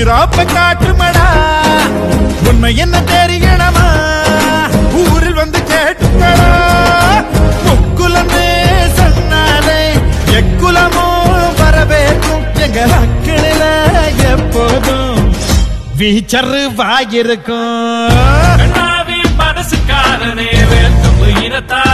வீராப்ப காட்டுமடா உண்மை என்ன தெரியணுமா ஊரில் வந்து கேட்டுக்கடா முக்குலமே சொன்னாலே எக்குலமும் வரவேற்கும் எங்க அக்கில எப்போதும் வீச்சரு வாயிருக்கும் மனசுக்காரனே வேண்டும் இனத்தா